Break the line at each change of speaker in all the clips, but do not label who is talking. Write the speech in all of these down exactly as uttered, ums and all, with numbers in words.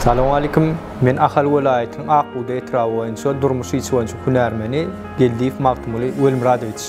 Assalamu alaikum. Men Ahal vilayetinin Aquda etrafınca durmuşu içiwançı hünärmeni Geldiyev Maqtumuli Welmuradoviç.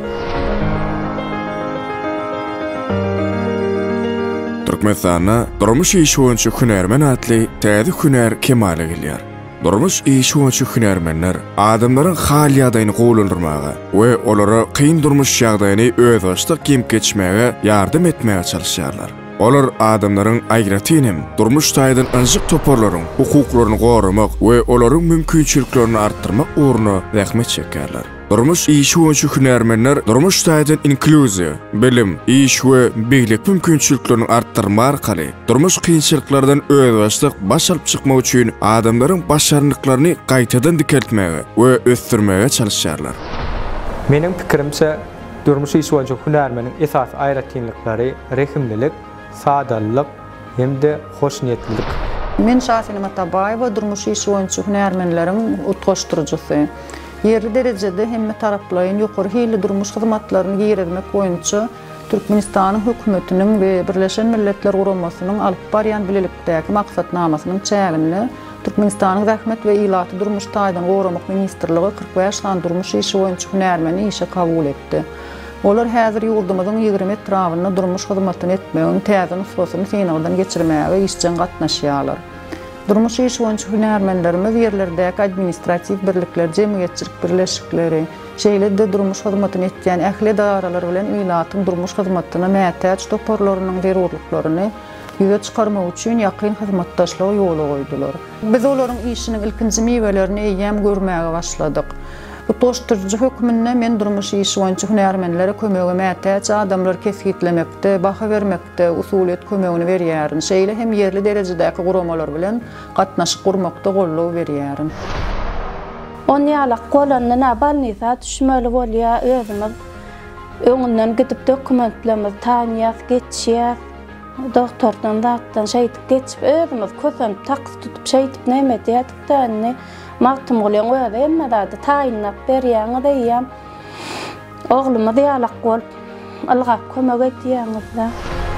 Türkmenistana durmuş içiwançı hünärmen atly täze hünär kemale gelýär. Durmuş içiwançı hünärmenler adamlaryň hal ýagdaýyny gowlandyrmaga we olara kyn durmuş ýagdaýyny öz başlyk gem geçmäge ýardym etmäge çalışýarlar. Olar adamlaryň aýratynym durmuş taýdan anjyk toparlaryň hukuklaryny goramak we olaryň mümkinçiliklerini artdyrmak uğruna zähmet çekerler. Durmuş içiwançy hünärmenler durmuş taýdan inkluziýa, bilim, iş we beýlik mümkinçiliklerini artdyrma arkaly durmuş kynçylyklardan öz başlyk baş alyp çykmak üçin adamlaryň başarnyklaryny gaýtadan dikeltmäge we ösdürmäge çalışýarlar.
Meniň pikirimçe durmuş içiwançy hünärmeniň esas aýratynlyklary rehimlilik, sadalyk hem-de hoşniyetlilik.
Men Şahin Matabaýewa durmuş içiwançy hünärmenleriň utgaşdyrjysy. Ýerli derejede hemme taraplaryň ýokary hili durmuş hyzmatlaryny ýerelmek boýunça Türkmenistanyň hökümetiniň we Birleşen Milletler Guramasynyň alyp barýan bilelikdäki maksatnamasynyň çägini Türkmenistanyň zähmet we ilaty durmuş taýdan goramak ministrligi kırk beş san durmuş içiwançy hünärmeni işe kabul etdi. Olar häzir ýurdumyzyň ýygrimi etrawyna durmuş hyzmatyny etmegiň täze nusgasyny synagdan geçirmäge işçen gatnaşýarlar. Durmuş içiwançy hünärmenlerimiz ýerlerdäki administrativ birlikler, jemgyýetçilik birleşikleri, şeýle-de durmuş hyzmatyny etýän ähli daralar bilen ilatyň durmuş hyzmatyna mätäç toparlarynyň zerurlyklaryny ýüze çykarmak üçin ýakyn hyzmatdaşlygy ýola goýdular. Biz olaryň işiniň ilkinji mewelerini eýýäm görmäge başladyk. Utgaşdyrjy hökümine men durmuş içiwançy hünärmenlere kömegi mätäç adamlar kesgitlemekde, baha bermekde usuliýet kömegini berýärin. Şeýle hem ýerli derejedäki guramalar bilen gatnaşyk gurmakda gollaw berýärin.
On ýalak golanna balnisa düşmeli bolýar, özümiz öňünden gidip dokumentlerimiz taýýas, geçýär. Doktordan datdan şeýdip geçip özümiz kösem taks tutup şeýdip näme diýetdi Maqtum golan öýde emmede taýynlap berýäňi diýýäm. Oglumy ýalak bolup algap kömek etýäňizde.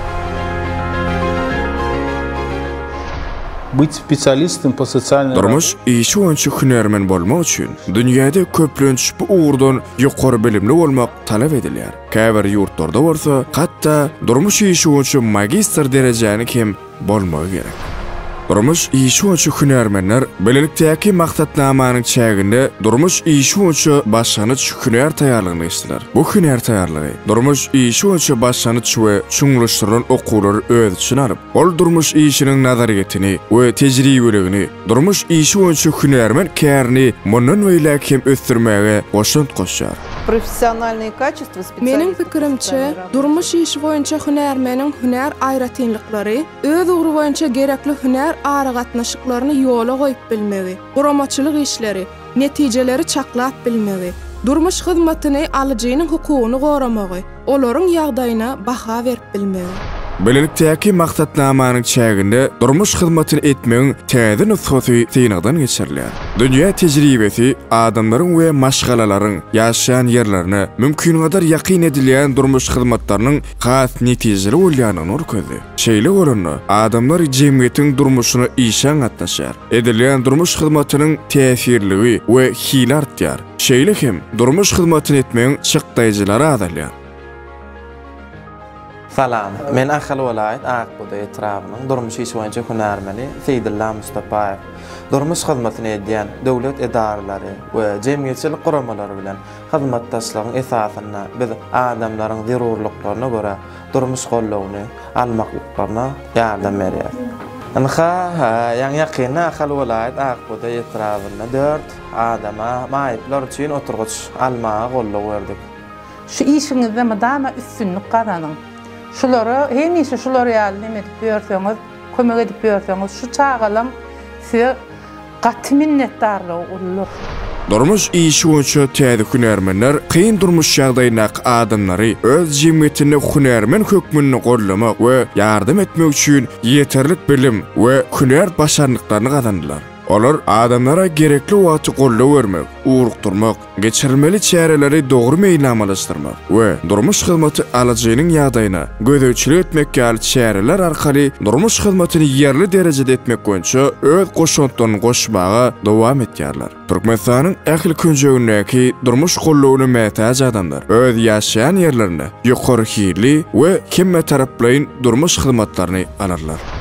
Быть специалистом по социальной
Durmuş içiwançy hünärmen bolmak üçin dünýäde köplenç bu uğurdan ýokary bilimli bolmak talap edilýär. Käbir ýurtlarda bolsa, hatda durmuş içiwançy magistr derejäni kim bolmagy gerek. Durmuş içiwançy hünärmenler bilelikdäki maksatnamanyň çäginde durmuş içiwançy başlanyç hünär taýýarlygyny geçdiler. Bu hünär taýýarlygy durmuş içiwançy başlanyç we çuňlaşdyrylan okulary öz içine alyp, ol durmuş işiniň nazariýetini we tejribeligini durmuş içiwançy hünärmen kärini mundan weýle kim ösdürmäge goşunt goşýar.
Professionalny kачества
Meniň pikirimçe durmuş işi boýunça hünärmeniň hünär aýratynlyklary öz ugry boýunça gerekli hünär ara gatnaşyklaryny ýola goýup bilmegi, guramaçylyk işleri, netijeleri çaklap bilmegi, durmuş hyzmatyny alyjynyň hukugyny goramagy, olaryň ýagdaýyna baha berip bilmegi.
Bilelikdäki maksatnamanyň çäginde durmuş hyzmatyny etmegiň täze nusgasy synagdan geçirilýär. Dünýä tejribesi adamlaryň we maşgalalaryň ýaşaýan ýerlerine mümkin gadar ýakyn edilýän durmuş hyzmatlarynyň has netijeli bolýanyny örkezdi. Şeýle bolanda adamlar jemgyýetiň durmuşyna işen gatnaşýar. Edilýän durmuş hyzmatynyň täsirligi we hili artýar. Şeýle hem durmuş hyzmatyny etmegiň çykdaýjylary azalýar.
Salam, men Ahal vilayet Aquda etrafynyň durmuş içiwançy hünärmeni Seýdilla Mustapaýew. Durmuş hyzmatyny edýän döwlet edaralary we jemgyýetçilik guramalary bilen hyzmatdaşlygyň esasyna biz adamlaryň zerurlyklaryna görä durmuş gollawyny almaklyklaryna ýardam berýär. Anha ýa ýakyna Ahal vilayet Aquda etrafyna dört adama maýyplar üçin oturguç almaga gollaw berdik.
Şu işiňizde madama üstünlük garanyň. Şulara hemişe şulara ýaly edip ýörseňiz, kömek edip ýörseňiz, şu çağalam size gaty minnetdarlyk ulur.
Durmuş içiwançy täze hünärmenler kyn durmuş ýagdaýyna adamlary öz jemgyýetine hünärmen hökmüni gollamak we ýardam etmek üçin ýeterlik bilim we hünär başarnyklaryny gazandylar. Olar adamlara gerekli wagty gollaw bermek, uğrukturmak, geçirilmeli çäreleri dogry meýlamalaşdyrmak we durmuş hyzmaty alajagynyň ýagdaýyna gödäwçilik etmek ýaly çäreler arkaly durmuş hyzmatyny ýerli derejede etmek boýunça öz goşantlaryny goşmaga dowam etýärler. Türkmenistanyň ähli künjegindäki durmuş gollawyna mätäç adamlar öz ýaşaýan ýerlerine ýokary hili we kimme taraplaýyn durmuş hyzmatlaryny alarlar.